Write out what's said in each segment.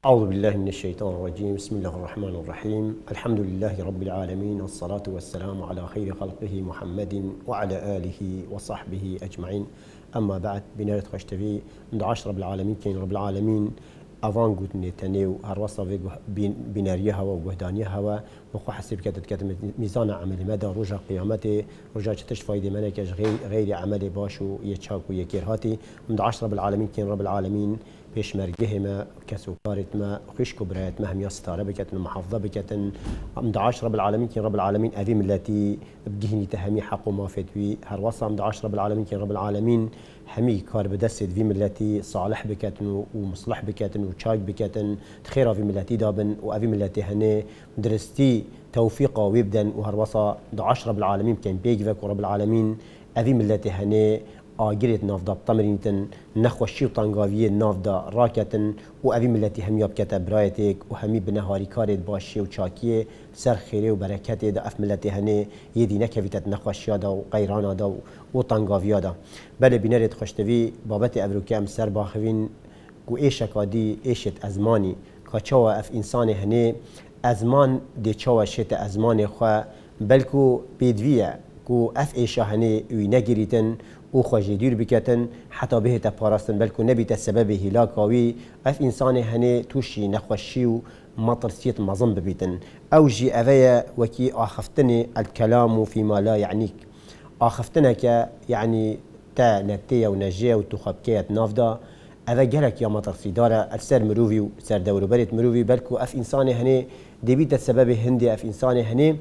أعوذ بالله من الشيطان الرجيم. بسم الله الرحمن الرحيم. الحمد لله رب العالمين، والصلاة والسلام على خير خلقه محمد وعلى آله وصحبه أجمعين. أما بعد، بنارت خشتفي من 10 رب العالمين كين رب العالمين أفان قد نتنيو هروصة بناريها ووهدانيها وخو حسب كتت ميزان عمل مدى رجع قيامته رجع تش فايدة منكش غير عمل باشو يتشاك ويكيرهاتي. من 10 رب العالمين كين رب العالمين بيش مرجهما كسوكارت ما خش كبرات ما هم يستاره بكتن محافظة بكتن. من 10 رب العالمين كين رب العالمين أذيم التي بجهني تهمي حق ما فتوي هروصة. من 10 رب العالمين كين رب العالمين همي كار بدست في ملتي صالح بكتن ومصلح بكتن وشاك بكتن تخيرا في ملتي دابن وأفي ملتي هني درستي توفيقا ويبدن وهروصة. 10 رب العالمين كان بيجفك ورب العالمين أفي ملتي هني آجرت نافدا بتمرينتن نخوشي وطنقاوية نافدا راكتن وأبي ملتي هم يبكت برايتك وهمي بنهاري كارت باشي وشاكيه سر خيري وبركته دا أف ملتي هني يدي نكفيتت نخوشي دا وقيرانا دا وطنقاوية دا بل بنارت خشتوي بابت أبروكام سر باخوين كو إيشكا دي إيشت أزماني كاچوا أف إنسان هني أزمان دي چوا شت أزماني خوا بلكو بيدوية كو أف إيشا هني وينجريتن او خوشی دیر بکتن حتی به تپاراستن بلکو نبی تسبب هلاکاوی اف انسان هنی توشی نخوشی و مطرسیت مظن ببیتن او جی اویا وکی آخفتنی الكلام فيما لا يعنيك آخفتنك يعني تا نتيا ونجيا وتخبكيت نافدا اوه جلك يا مطرسي دارا السر مروفي و سر دورو بريت مروفي بلكو اف انسان هنی دبی تسبب هندي اف انسان هنی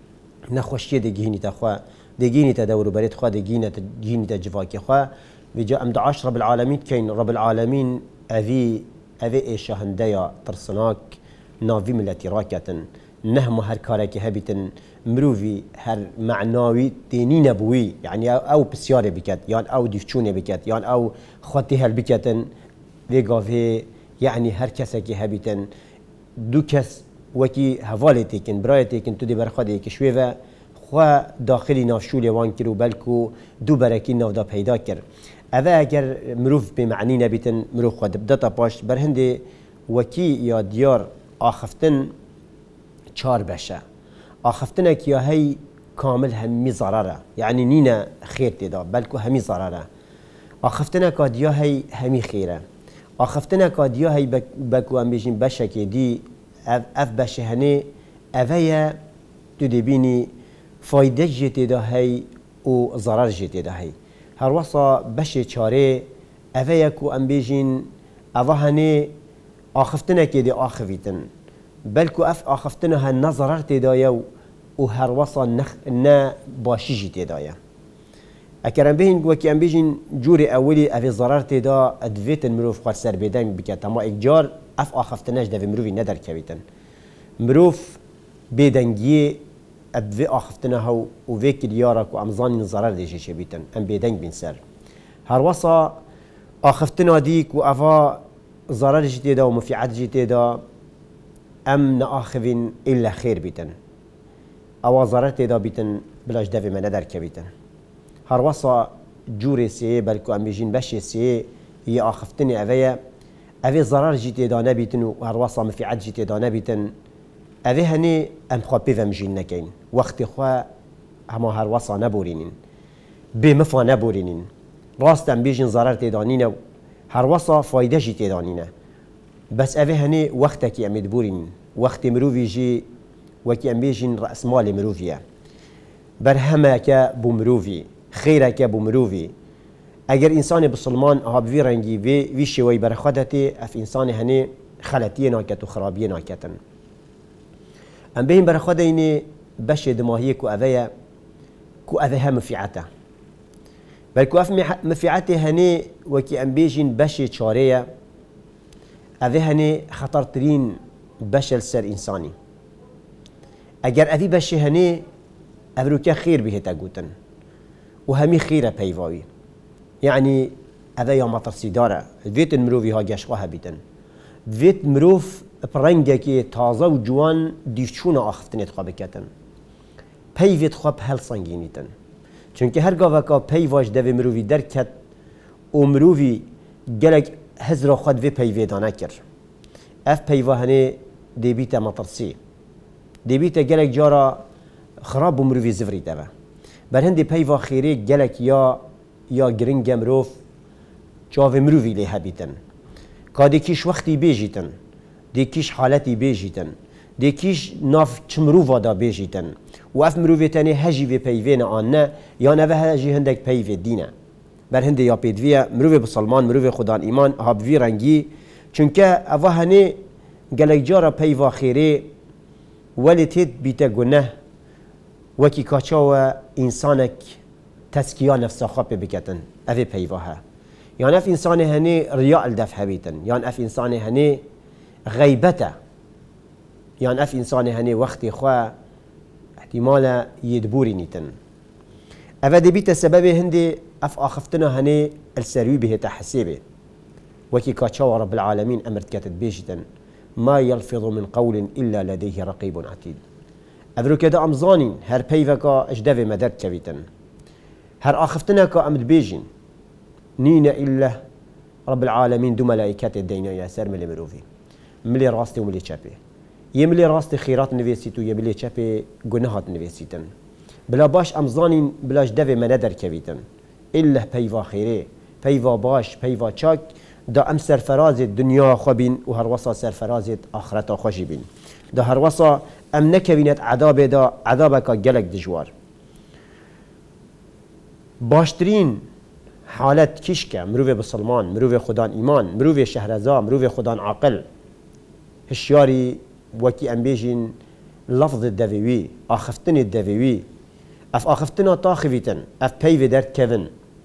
نخوشی دگهینی تخوا دجيني تدور بريت خوا دجيني تجفاكي خوا بيجا أمد 10 رب العالمين كين رب العالمين أذي إيش هنديا ترسناك نافي ملتي راكتن نهم هر كارك هبتن مروفي هر معناوي تنين بوي يعني أو بسيارة بكت يعني أو ديفشونة بكت يعني أو خطي هل بكتن في يعني هر كسك هبتن دو كس وكي هفالتكن برايتكن تدي برخدك شويفا خوا داخلی نافشول وان کرو بلکو دو برکی نافدا پیدا کر. اوه اگر مروف به معنی نبیتن مروف خود بدتا پاش برهنده وکی یا دیار آخفتن چار بشه. آخفتن اکیا هی کامل همی ضرره یعنی نینا خیر تدا بلکو همی ضرره. آخفتن اکا دیا هی همی خیره. آخفتن اکا دیا هی بکو هم بیشین بشه که دی اف بشه هنه اوه یا تو دبینی فایده جیت ده هی و ضرر جیت ده هی هر وصا بشه چاره اوه یکو ام بیجین اوه هنه آخفتنه که دی آخویتن بلکو اف آخفتنه ها نظرر تدایه و هر وصا نه باشی جیت دایه اکرم بین وکی ام بیجین جور اولی اوه ضرر تدا ادویتن مروف خوار سر بیدن بکت اما اکجار اف آخفتنهش دوی مروفی ندر کویتن مروف بیدنگیه ابوی آخفتنها و ویک دیارک و امزانی ضرر دیشی چه بیتن ام بیدنگ بین سر هر وصا آخفتنها دیک و افا ضرر جیتی دا و مفیعت جیتی دا ام نآخوین الا خیر بیتن او ضرر تیدا بیتن بلاش دوی من ندر که بیتن هر وصا جور سیه بلکو ام بیجین بشی سیه هی آخفتنی اوی ضرر جیتی دا نبیتن و هر وصا مفیعت جیتی دا نبیتن اوه هنی ام خواه پیوم جین نکین وقتی خواه همه هر وصا نبورینین بمفا نبورینین راست ام بیجین ضرر تیدانینه هر وصا فایده جی تیدانینه بس اوه هنی وقتا کی امید بورینین وقتی مروفی جی وکی ام بیجین رأس مال مروفیه برهمه که بو مروفی خیره که بو مروفی اگر انسان بسلمان ها بوی رنگی وی شوی برخودتی اف انسان هنی خلطیه ناکت و خرابیه ناکتن ام بين برخوده اینه بشه دماهیه کو اوه مفیعته بلکو اف مفیعته هنه وکی ام بیجین بشه چاره اوه هنه خطرترین بشه سر انسانی اگر اوی بشه هنه اوروکه خیر بهتا گوتن و همی خیره پیواوی یعنی اوه یا مطرسی داره دویت مروفی ها گشقه بیتن دویت مروف پرنگه که تازه و جوان دیفچون آخفتنیت خواه بکتن پیویت خواه هل سنگینیتن چونکه هر گاوه که پیواش دوی مروفی درکت و مروفی گلک هزرا خود وی پیوی دانه کر اف پیوا هنه دبیت مطرسی دبیت گلک جارا خراب مروی زفری دبا بر هندی پیوا خیره گلک یا گرنگ مروف جاو مروی لی هبیتن که دیکیش وقتی بیجیتن دیکیش حالتی بیجیتن دیکیش ناف چمرو وادا بیجیتن و اف مروی تنی هجی و پیوین آن نه یا نه هجی هندک پیو دینه بر هندی یا پیدویه مروی بسلمان مروی خدان ایمان هابوی رنگی چونکه اوه هنه گلک جارا پیوا خیره ولی تید بیتا گنه وکی کاچاو انسانک تسکیه نفس خواب بکتن اوه پیواها یعنی اف انسان هنه ریاء الدفع بیتن یعنی اف انسان هنه غیبته یعنی اف انسان هنه وقتی خواه احتمالا يدبوري نيتن أفادي بيتا سبب هندي أف آخفتنا هني السروي به تحسيبه وكي كاتشاو رب العالمين أمرت كاتت بيجتن ما يلفظ من قول إلا لديه رقيب عتيد أذرو كده أمزانين هر بيفكا أجدافي مدر كبيتن هر آخفتنا كا أمد بيجين نينا إلا رب العالمين دو ملائكات الدينا يا سر ملي مروفي ملي راستي وملي شابي يملي راستي خيرات نفسيتو يملي شابي جناهات نفسيتن بلا باش أمزانين بلاش دافي مندر كبيتن إلا بيفا خيري بيفا باش بيفا چاك دا أم سرفراز الدنيا خوبين و هروسا سرفراز آخرتا خوشي بين دا هروسا أم نكوينت عذاب دا عذابك جلك دجوار باشترين حالت كيشكا مروفي بسلمان مروفي خدان إيمان مروفي شهرزا مروفي خدان عقل هشياري وكي أم بيجين لفظ الدفوي آخفتني الدفوي اف آخفتنا تاخفيتن اف بيوي درد كفن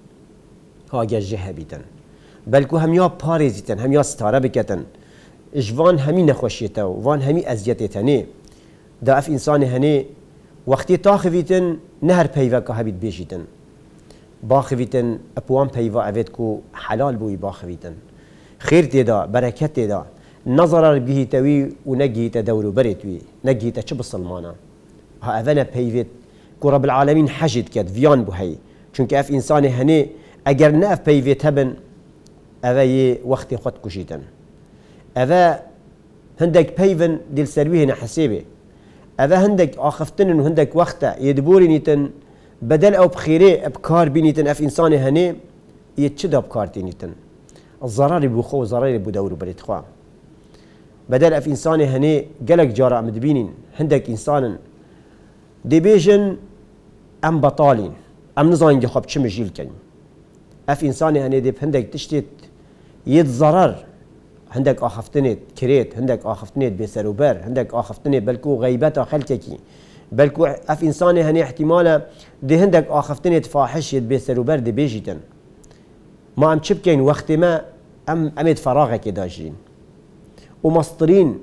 ها جهه بيتن بلكو هم يا باريزيتن هم يا ستاره بكتن اجوان همي نخوشيته وان همي ازيتتني دا اف انسان هني وقتي تاخفيتن نهر بيوه که هبيت بيجيتن باخفيتن اپوان بيوه اويدكو حلال بوي باخفيتن خير تيدا بركت تيدا نظر به توي ونجيت دورو بريتوي نجيت چه بسلمانا ها اذنا بيوت كو رب العالمين حجد كد فيان بهي چونك اف انسان هني اگر ناف بيوت هبن اوه وقت خود كشيتن اوه هندك بيفن دل سرويه نحسيبه اوه هندك آخفتن وهندك وقت يدبوري نيتن بدل او بخيري ابكار بينيتن اف انسان هني يتشد ابكار تينيتن الضرر بخو وضرر بدور بريت خوا بدل اف انسان هني قلق جارة مدبينين هندك انسان دي بيجن ام بطالين ام نظام دي خواب چم جيل كن اف انسان هني دي هندك تشتت يد ضرر هندك آخفتنت كريت هندك آخفتنت بسروبر هندك آخفتنت بلكو غيبتا خلتكي بلكو اف انسان هني احتمالا دي هندك آخفتنت فاحش يد بسروبر دي بيجيتن ما ام چبكين وقت ما امد فراغك داجين ومسطرين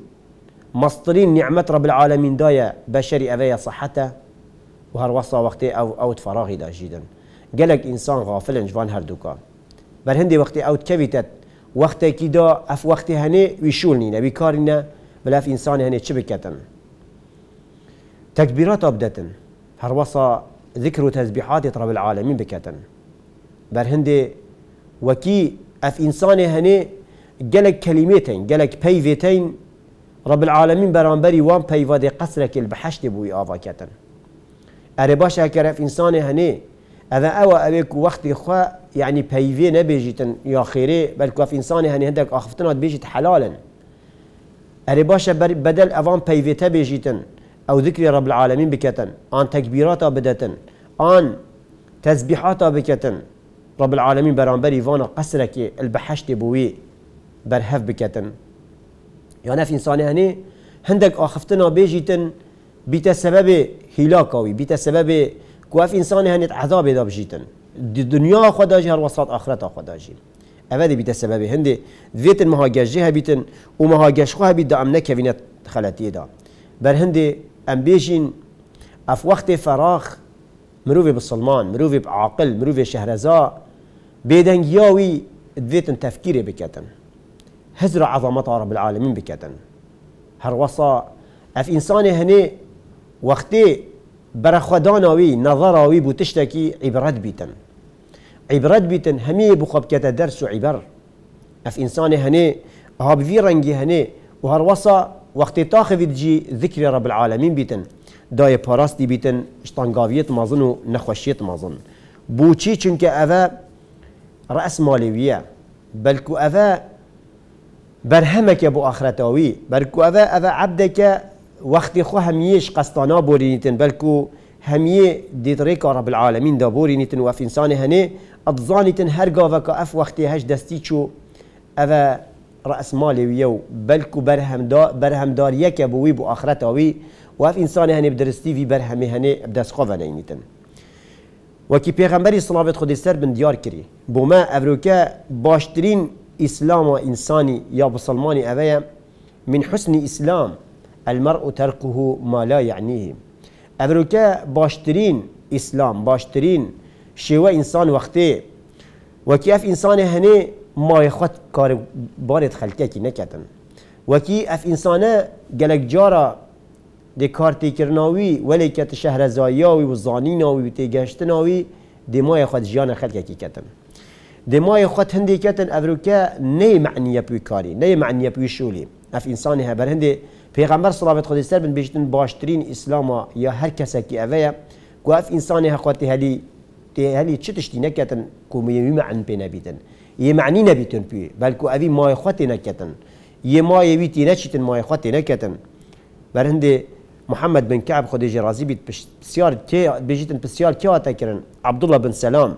نعمة رب العالمين دايا بشري أبايا صحته وهروصا وقتي أو فراغي دا جدا قالك إنسان غافل جوان هردوكا برهندي وقتي أو تكفيتت وقتي كدا أف وقتي هني ويشولنينا بيكارنا بلا في إنسان هني شبكتن تكبيرات أبدتن هروصا ذكر تسبيحات رب العالمين بكتن برهندي وكي أف إنسان هني قالك كلمتين قالك بيفتين رب العالمين برانبري وان بيفادي قصرك البحشت بوي آفاكتن أرباشا كرف إنسان هني أذا أبيك وقت إخوة يعني بيفي نبيجيتن يا خيري بل في إنسان هني هندك آخفتنا بيجيت حلالا أرباشا بدل أفان بيفي تبيجيتن أو ذكر رب العالمين بكتن آن تكبيراتا بدتن آن تسبيحاتا بكتن رب العالمين برانبري وان قصرك البحشت بوي برهف بكتن يعني في إنسان هني هندك آخفتنا بيجيتن بيتا سبب هلاكاوي بيتا سبب كواف إنسان هني عذاب دا بجيتن الدنيا خداجي هالوسط آخرتها خداجي أبدا بيتا سبب هندي ذيتن مهاججها بيتن ومهاجشخوها بيدا أم نكفينت خلاتي دا بر هندي أم بيجين أف وقت فراغ مروفي بالسلمان مروفي بعاقل مروفي شهرزاء بيدن ياوي ذيتن تفكيري بكتن هزر عظمة رب العالمين بكتن هروصا اف انسان هني وقتي برخداناوي نظراوي بوتشتكي عبرت بيتن همي بخب كتا درس عبر اف انسان هني هاب في رنجي هني وهروصا وقت تاخذ تجي ذكر رب العالمين بيتن داي باراستي بيتن اشتنقاويت مازن ونخوشيت مازن بوچي چونك أفا رأس مالوية بلكو أفا برهمك بو آخرتاوي بلكو أفا عبدك وقت خو هميش قسطانا بورينيتن بلكو هميه ديتريك رب العالمين دا بورينيتن وف إنسان هني أضزانيتن هرقا اف وقتي هش دستيچو أفا رأس مالوية بلكو برهم داريك بوي بو آخرتاوي وف إنسان هني بدرستي في برهمي هني بدس خوفا نينيتن وكي پیغمبری صلوات خود سر بن دیار کری بوما افروکا باشترین اسلام و انسانی یا بسلمانی اویا من حسن اسلام المرء تركه ما لا يعنيه افروکا باشترین اسلام باشترین شیوه انسان وقتی وكي اف انسان هني ما يخوت كار بارد خلقه کی نکتن وكي اف انسانه گلک جارا دی کارتی کرناوی ولی کت شهر زایاوی و زانیناوی و تیگشتناوی دی مای خود جیان خلقه کی کتن دی مای خود هندی کتن افروکا نی معنیه بوی کاری نی معنیه بوی شولی اف انسانی ها بر هندی پیغمبر صلوات خود سر بن بیشتن باشترین اسلاما یا هر کسی کی اویا کو اف انسانی ها خود هلی چه تشتی نکتن کو میوی معنی پی نبیتن یه معنی نبیتن پی بلکو اوی مای خود نکتن یه مای ویتی نچیتن مای خود نکتن بر هندی محمد بن كعب خديجي رازي بيت بسيار كي بيجيتن بسيار كي واتكرن عبد الله بن سلام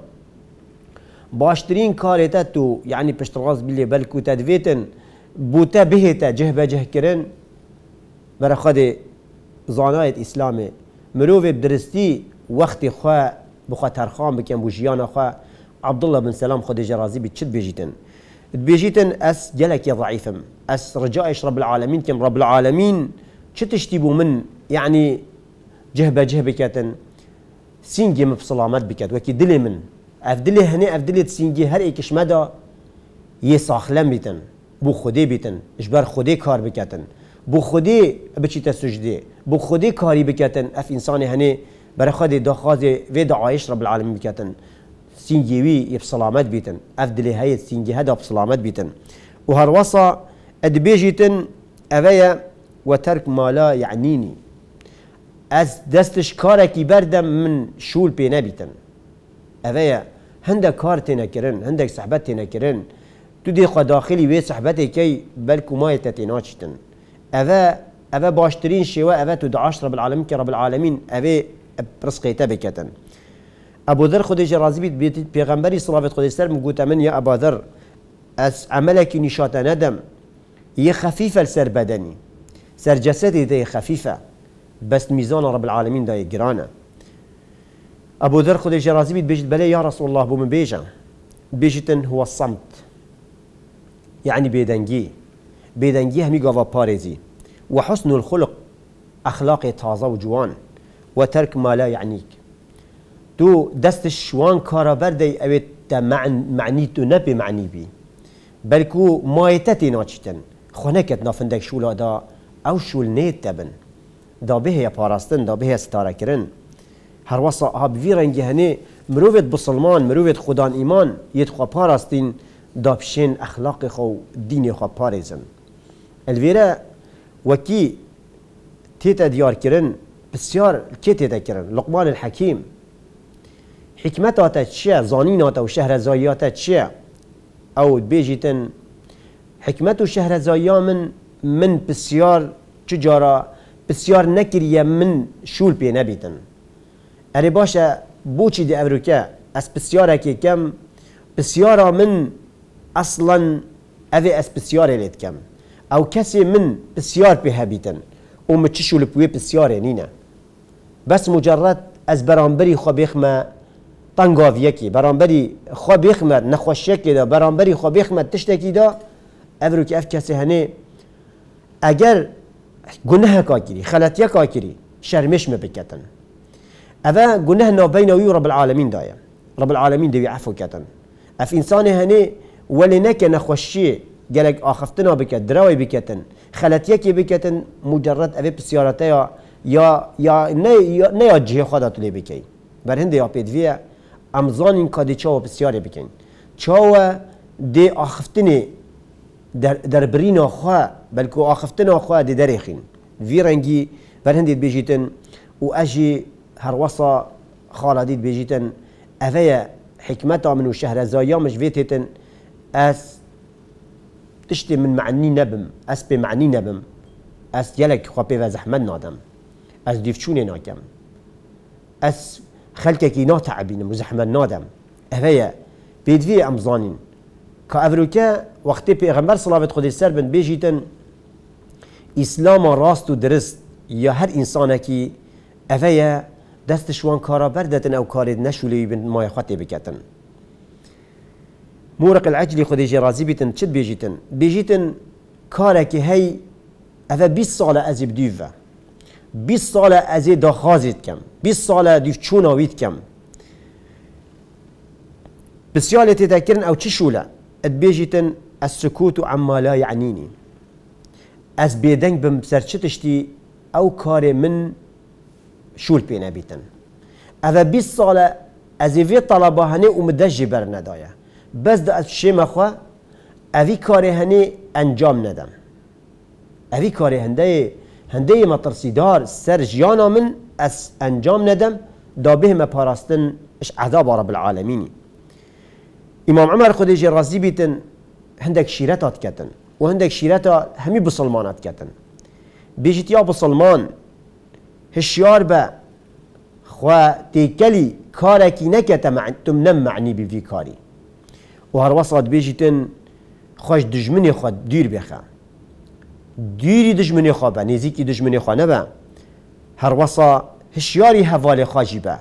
باشترين كاريتاتو يعني بشتغاز باللي بلكو تدفيتن بوتا بهتا جهبه جهكرن برا خدي زانايت اسلامي مروفي بدرستي وقت خوا بخوا ترخان بكم بوجيانا خوا عبد الله بن سلام خديجي رازي بيت شد بيجيتن اس جلك يا ضعيفم اس رجائش رب العالمين كم رب العالمين شو تشتبوا من يعني جهبة كاتن سينجي بسلامات بكات وكي دلي من افدلي هني افدلي سينجي هر ايكش مدى يساخلم بيتن بو خودي بيتن اجبر خودي كار بكاتن بو خودي بچي تسجدي بو خودي كاري بكاتن اف انساني هني برا خودي داخازي في دعايش رب العالمين بكاتن سينجي وي بسلامات بيتن افدلي هاي سينجي هدا بسلامات بيتن وهروصا ادبيجيتن افيا وترك ما لا يعنيني از دستش كاركي بردم من شول بي نبيتن اويا هندك كار تنكرن هندك صحبت تنكرن تدي خو داخلي وي صحبتي كي بلكو ما يتتناچتن اوه باشترين شيوا اوه تدعاش رب العالمين كرب العالمين اوه برزقيته بكتن ابو ذر خديجه رازي بيت پیغمبري صلوات خدي سر مقوت من يا ابا ذر از عملك نشاط ندم هي خفيفه لسر بدني سر جسدي دي خفيفة بس ميزان رب العالمين داي جرانة أبو ذر خديجة رازي بيجت بلي يا رسول الله بو من بيجتن هو الصمت يعني بيدنجي همي قافا باريزي وحسن الخلق أخلاقي تازة وجوان وترك ما لا يعنيك تو دست الشوان كارا بردي أبيت معنيتو نبي معني بي بلكو ما يتتي ناچتن خونكت نافندك شولا دا او شول نيت تبن دا به يا باراستن دا به ستاره كرن هر وصا هاب في رنگي هني مروفت بسلمان مروفت خدان ايمان يتخوا باراستين دا بشين اخلاق خو دين خو باريزن الفيرا وكي تيتا ديار كرن بسيار كي تيتا كرن لقمان الحكيم حكمتها تشيا زانيناتا وشهر زاياتا تشيا او بيجيتن حكمته شهر زايا من بسيار تجارة بسيار نكرية من شول بي نبيتن اري باشا بوشي دي امريكا اس بسيارة كي كم بسيارة من اصلا اذي اس بسيارة ليت كم او كسي من بسيار بي هبيتن ومتششول بوي بسيارة نينا بس مجرد از برانبري خو بيخما طنقافيكي برانبري خو بيخما نخوشيكي دا برانبري خو بيخما تشتكي دا امريكا اف كسي هني اگر گناه کاکری خلطیه کاکری شرمش مبکتن اوه گناه نابینوی رب العالمین دایا رب العالمین دوی عفو کتن اف انسان هنی ولی نکه نخوشی گلک آخفتنا بکت دروی بکتن خلطیه کی بکتن مجرد اوه بسیارته یا نه یا جه خودتو لی بکی بر هنده یا پیدویه امزان این کادی چاو بسیاره بکن چاو دی آخفتنی در برین خواه بلکو آخفتنا خواه دی درخین وی رنگی بر هندید بیجیتن و اجی هر وصا خالدید بیجیتن اوه حکمتا من و شهرزایا مش ویتتن اس تشتي من معني نبم اس بمعني نبم اس يلك خوابي وزحمت نادم اس ديفشوني ناكم اس خلقكي ناتعبين وزحمت نادم اوه بيدوي امزانين كأفروكا وقتی پیغمبر صلوات خود سر بن بیجیتن اسلام راست و درست یا هر انسانه کی اوه دستشوان کارا بردتن او کارید نشولی بن مای خواتی بکتن مورق العجلی خودی جرازی بیتن چد بیجیتن کاره که هی اوه 20 سال ازی بدیوه 20 سال ازی داخازید کم 20 سال دیو چون آوید کم بسیال تذکرن او چی شوله ادبيجيتن السكوت عما لا يعنيني از بيدنگ بم سرچتشتي او كاري من شول بينا بيتن اذا 20 سالة از في طلبه هني ومدجي برندايا بس دا از شيما خوا اوي كاري هني انجام ندم اوي كاري هندي مطرسيدار سر جيانا من اس انجام ندم دا به ما پاراستن اش عذاب رب العالمين امام عمر خودی رازی بیتن هندک شیرتات کتن و هندک شیرتا همی بسلمانات کتن بیجت یا بسلمان هشیار با خوا تیکلی کارکی نکتا تم نم معنی بی کاری و هر وسط بیجتن خوش دجمنی خود دیر بخوا دیری دجمنی خوا با نزیکی دجمنی خوا نبا هر وسط هشیاری حوال خواجی با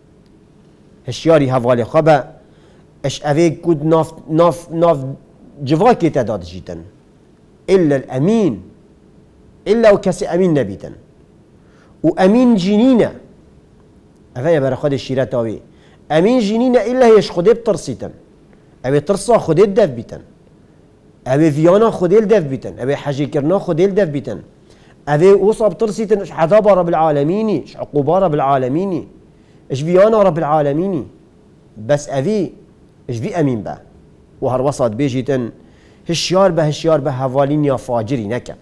هشیاری حوال خوا با اش اوه كود ناف جواكي تداد جيتن إلا الأمين إلا وكسي أمين نبيتن وأمين جنينة اوه يبرا خود الشيرات اوه أمين جنينة إلا هيش خده بترسيتن اوه ترسا خده الدف بيتن اوه فيانا خده الدف بيتن اوه حاجي كرنا خده الدف بيتن اوه وصاب ترسيتن اش عذاب رب العالمين اش عقوبة رب العالمين اش فيانا رب العالمين بس اوه اش في امين با و هر وسط بیجیتن هشیار به حوالین یا فاجری نکن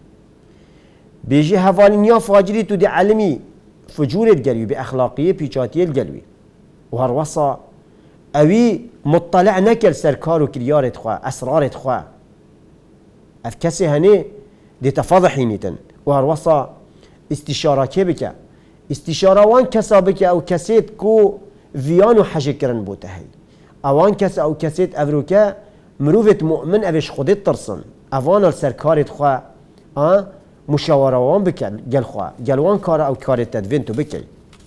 بیجی حوالین یا فاجری تو دی علمی فجورت گلوی به اخلاقیه پیچاتیت گلوی و هر وسط اوی مطلع نکل سرکار و کریارت خواه اسرارت خواه اف کسی هنه دی تفضحی نیتن و هر وسط استشاره که بکه استشاره وان کسا بکه او کسیت کو ویانو حجه کرن بوته هی اوان کس او کسیت افروکا مروفت مؤمن اوش خودت ترسن اوان السرکارت خواه مشاوره وان بکن گل خواه گل وان کار او کارت تدوین تو بکی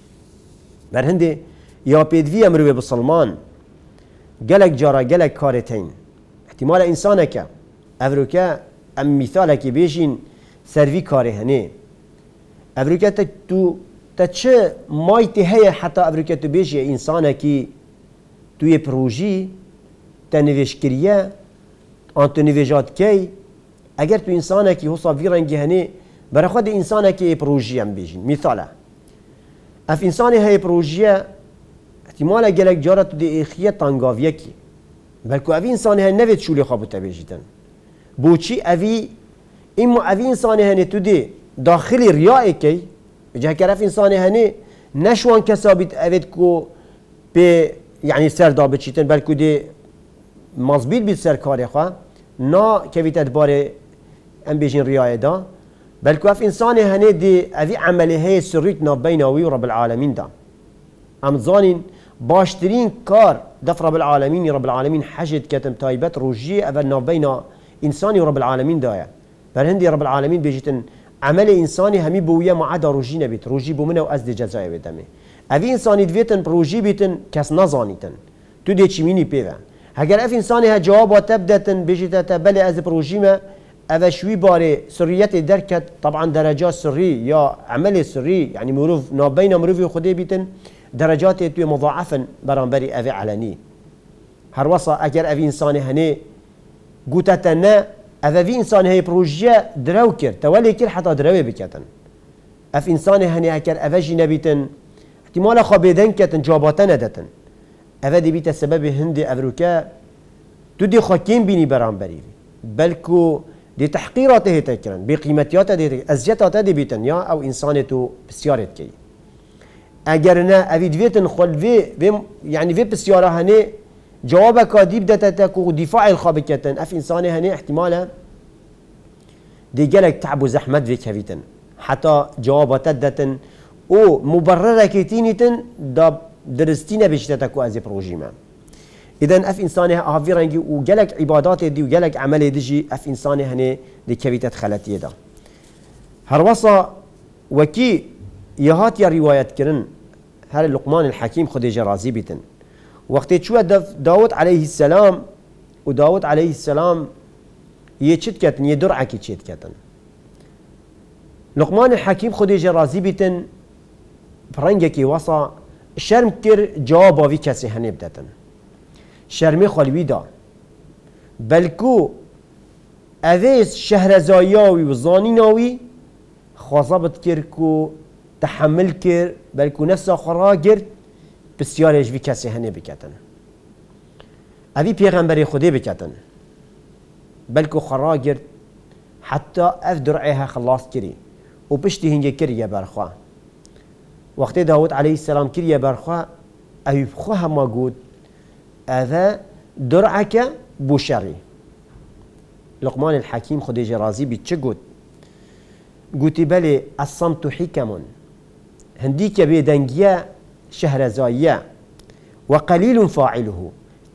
بر هنده یا پیدوی مروف بسلمان گلک جارا گلک کارتین احتمال انسانه که افروکا ام مثاله که بیشین سروی کاره هنه افروکا تا چه مایتی هیا حتی افروکا تو بیشی انسانه که توی پروژی تنویشکریه آن نویجات کی اگر تو انسانه که حساب وی رنگی هنه برای خود انسانه که پروژی هم بیشین مثاله اف انسانی های پروژی احتمال گلک جارا تو دی ایخیه تنگاویه کی بلکه اوی انسانی های نوید شولی خوابو بیشیدن بوچی اوی انسانی هنه تو دی داخلی ریائی کی جه که اف انسانی هنه نشوان کسابیت اوید کو به يعني سر دا بچیتن بلکه دی مزبیت بید سر کاری خواه نا کویت ادبار ام بیجین ریای دا بلکه اف انسانی هنه دی اوی عملی های سریت نابین اوی رب العالمین دا امزانین باشترین کار دف رب العالمین حجد کتم تایبت روجی اول نابین انسانی رب العالمین دایا بر هندی رب العالمین بیجیتن عمل انسانی همی بویه معدا روجی نبید روجی بومنه و از دی جزای بدمه اوی انسانی دویتن پروژی بیتن کس نزانیتن تو دی چیمینی پیوه اگر اف انسانی ها جواب تبدتن بجیتا بله از پروژی ما اوشوی باره سریت درکت طبعا درجات سری یا عمل سری يعني مروف نابین مروفی خودی بیتن درجات توی مضاعفن برانبری اوی علنی هر وصا اگر اوی انسانی هنه گوتتا نه اوی انسانی های پروژی درو کرد تولی کرد حتی دروی بکتن اف انسانی هنه اگر اوشی نبیتن احتمال خوابیدن کتن جواباتا ندتن اوه دی بیت سبب هند افروکا تو دی خاکیم بینی برانبری بلکو دي تحقيراته هتكرن بقيمتياته دي ازيتاته دي بيتن يا او انسانتو بسيارت كي اگرنا اوید ویتن خود يعني في بسياره هني جوابك ديب دتتك ودفاع الخابكتن اف انسان هني احتمالا دي جالك تعب وزحمت في كفيتن حتى جوابات دتن او مبرره كيتينيتن دا درستينا بشتتك وازي بروجيما اذا اف انسان هافي رنجي وجالك عبادات دي وجالك عمل ديجي اف انسان هني دي كفيتت خلتي دا هروصا وكي يهات يا روايات كرن هل لقمان الحكيم خديجة رازي بيتن وقت شو داود عليه السلام وداود عليه السلام يشت كتن يدرعك يشت كتن لقمان الحكيم خديجة رازي بيتن فرنجك وصا شرم كر جوابا في كسي هني بدتن شرمي خلوي دا بلكو أذيس شهرزاياوي وزانيناوي خاصبت كركو تحمل كر بلكو نفسه خراجر بسيارش في كسي هني بكتن أبي بيغمبري خدي بكتن بلكو خراجر حتى أفدرعها خلاص كري وبشتي هنجي كري برخوا وقت داود عليه السلام كري برخوا أبي بخوها ما قود هذا درعك بوشري لقمان الحكيم خديجة رازي بيتشقود قلت بالي الصمت حكم هنديك بيدنجيا شهرزايا وقليل فاعله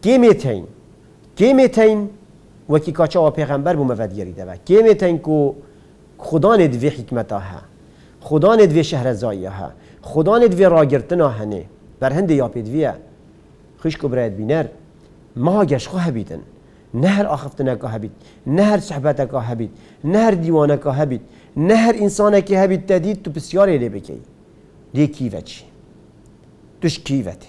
كيمتين وكي كاچا و پیغمبر بو مفدگری ده كيمتين كو خدا ند في حكمتها خدا ند في شهرزايها خدا ند في راگرتنا هنه بر هند یا پیدویه خوش کو براد بینر ما گش خو هبیدن نهر آخفتنا که هبید نهر صحبتا که هبید نهر دیوانه که هبید نهر انسانه که هبید تدید تو بسیاری لی بکی دی کیوه چی توش کیوه تی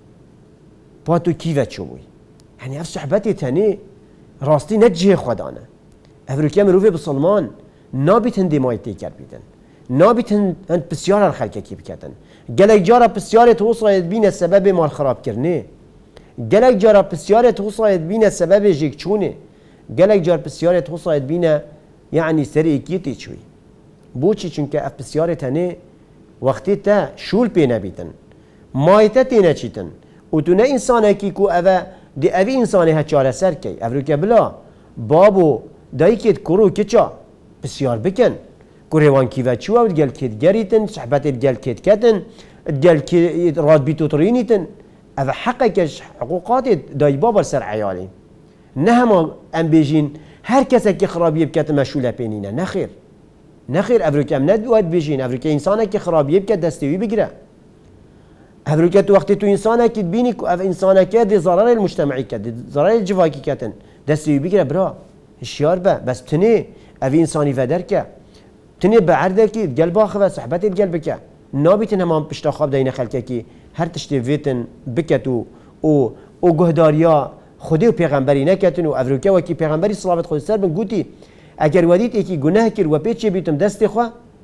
با تو کیوه چو بوی یعنی اف صحبتی تنی راستی نجه خودانه افروکه مروفه بسلمان نابیت هندی مای تیکر بیدن نابیت هند بسیار الخلقه کی بکتن گلک جارا بسیار توصاید بین سبب مال خراب کرنه گلک جارا بسیار توصاید بین سبب جیک چونه گلک جار بسیار توصاید بین يعني سري كيتي شوي بوشي چونك اف بسيارة تاني وقتی تا شول پی نبیتن مایتا تینا چیتن و تو نه انسانه کی کو اوه دی اوی انسانه ها چاره سر کی افرو که بلا بابو دایی کت کرو کچا بسیار بکن کروان کی و چو او گل کت گریتن صحبت گل کت کتن گل کت راد بیتو ترینیتن اوه حقه کش حقوقات دایی بابر سر عیالی نه هما ام بیجین هر کسی که خرابی بکت مشغول پینینه نخیر نخیر افریقا هم ندواد بشین افریقا انسانه که خرابیه بکت دستوی بگیره افریقا تو وقتی تو انسانه که بینی که اف انسانه که دی ضرر المجتمعی که دی ضرر الجواکی کتن دستوی بگیره برا هشیار به بس تنی اف انسانی فدر که تنی به عرضه که قلب آخه صحبت القلب که نابیتن همان پشتا خواب دین خلکه که هر تشتی ویتن بکتو او گهداریا خودی و پیغمبری نکتن و افریقا و کی پیغمبری صلوات خود سر بن گوتی اگر ودیت یکی گناه کرد و پیچ بیتم دست خو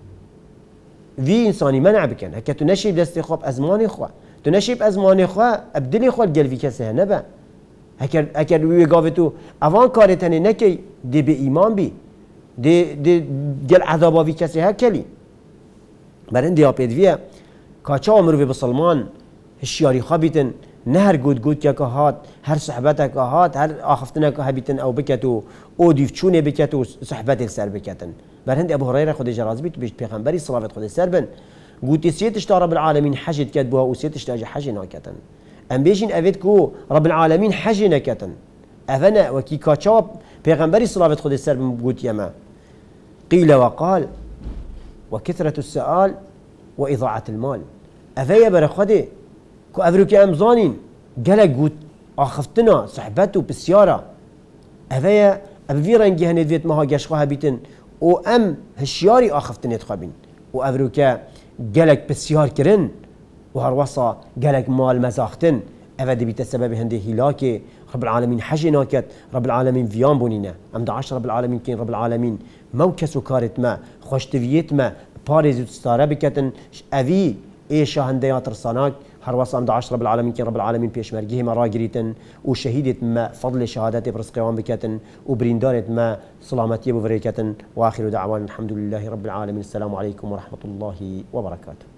وی انسانی منع بکن اگر تو نشیب دست خو ازمان خو تو نشیب ازمان خو ابدلی خو قلبی کسی نبا اگر وی گاو تو اوان کارت نه نکی دی به ایمان بی دی گل عذاب وی کسی ها کلی برند یا پیدویه کاچا عمر به سلمان هشیاری خو بیتن نه هر گود که هات هر صحبت که هات هر آخفتنه که هبیتن او بکتو او دیفچونه بکتو صحبت سر بکتن بر هند ابو هريره خود جراز بیت بیش پیغمبری صلوات خود سر بن گوتی سیتش رب العالمین حج کد بها و سیتش تاج حج نکتن ام بیشین اوید کو رب العالمین حج نکتن افنا وکی کاچا پیغمبری صلوات خود سر بن گوتی ما قیل وقال وكثرة السؤال وإضاعة المال افیا بر خودی کو افریقا امزانین گله گوت آخفتنا صحبت و بسیارا اوه ابوی رنگی هنید ویت مها گشخواه بیتن او ام هشیاری آخفتنید خوابین و افریقا گلک بسیار کرن و هر وصا گلک مال مزاختن اوه دی بیت سبب هنده هلاک رب العالمین حج ناکت رب العالمین ویان بونینه ام دعاش رب العالمین کین رب العالمین موکس و کارت ما خوشتویت ما پارز و تستاره بکتن اوی ای شاهنده یا ترساناک هر وصل ام 10 رب العالمين كي رب العالمين بيشمرجيه ما راجريتن وشهيدة ما فضل شهادات برزقوان بكتن وبريندانة ما سلامتي بفريكتن. واخر دعوانا الحمد لله رب العالمين. السلام عليكم ورحمة الله وبركاته.